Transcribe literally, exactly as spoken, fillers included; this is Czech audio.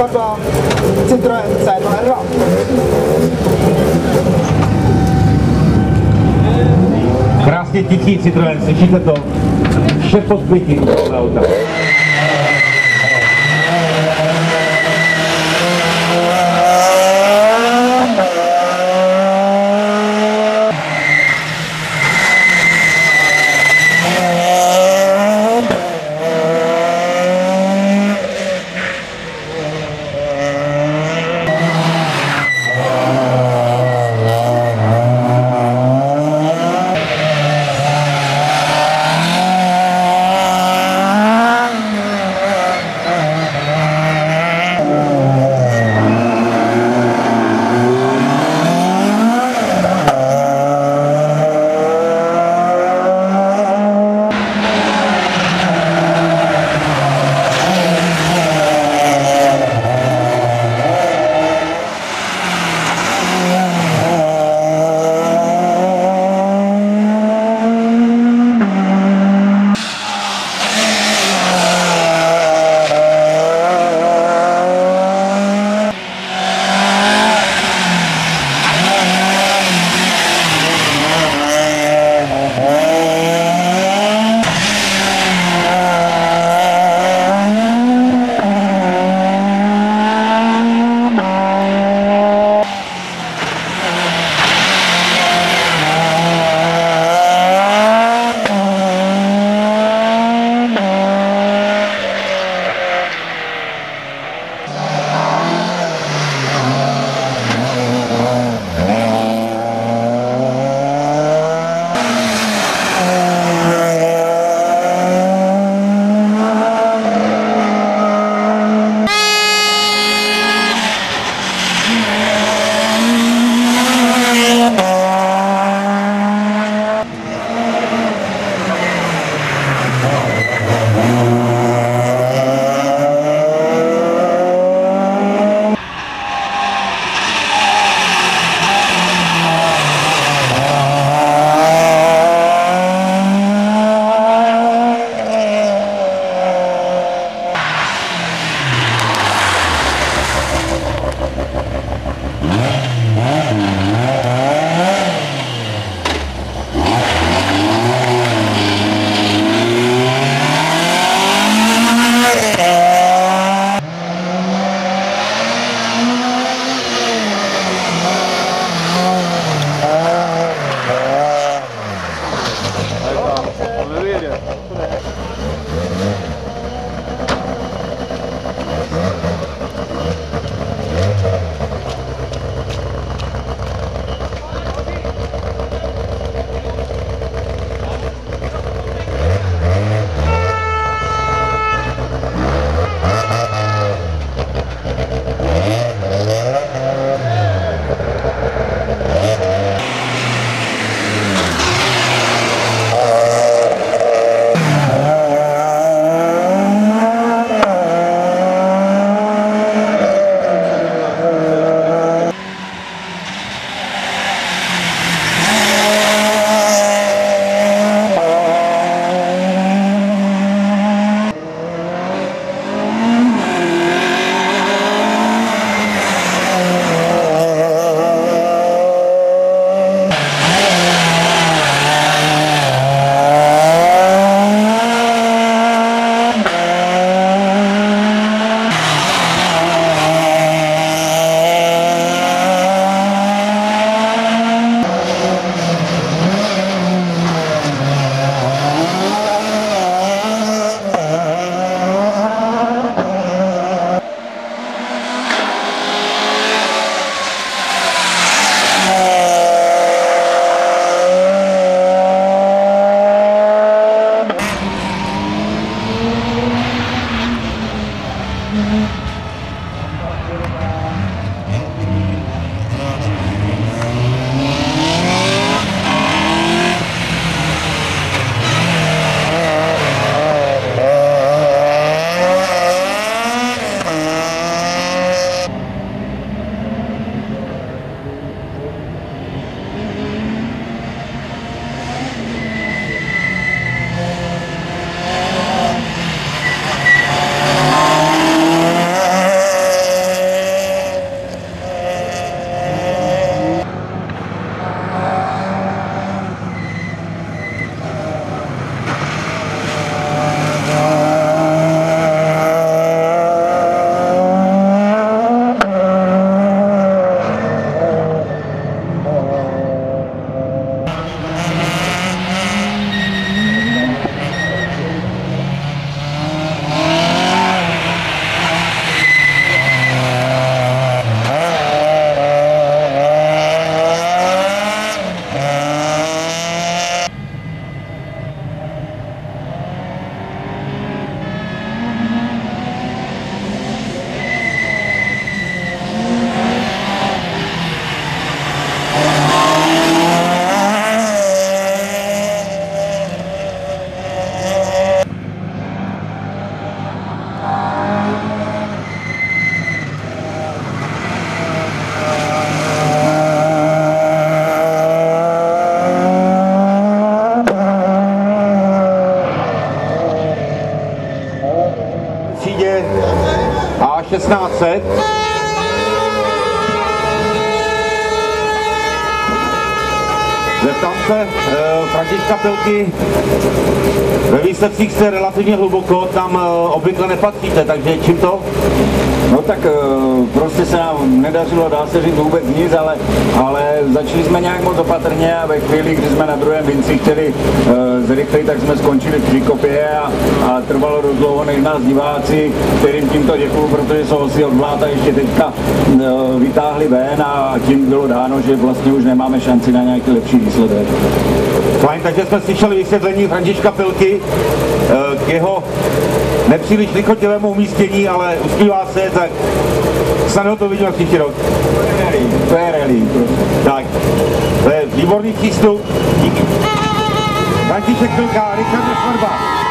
dva Citroën C dva R dva. Krásně tichý Citroën, slyšíte to? Šepot bytí u tohohle auta. set. Zeptám se uh, Františka Pilky, ve výsledcích jste relativně hluboko, tam uh, obvykle nepatříte, takže čím to? No tak prostě se nám nedařilo, dá se říct vůbec nic, ale, ale začali jsme nějak moc opatrně a ve chvíli, kdy jsme na druhém vinci chtěli uh, zrychlit, tak jsme skončili v příkopě a, a trvalo dost dlouho, než nás diváci, kterým tímto děkuju, protože jsou si od vláta ještě teďka uh, vytáhli ven a tím bylo dáno, že vlastně už nemáme šanci na nějaký lepší výsledek. Fajn, takže jsme slyšeli vysvětlení Františka Pilky uh, k jeho nepříliš lichotivému umístění, ale uspívá se, tak snad ho to vidíme příští rok. To je rally. Tak, to je výborný přístup. Díky. František Pilka, Richard Švarba.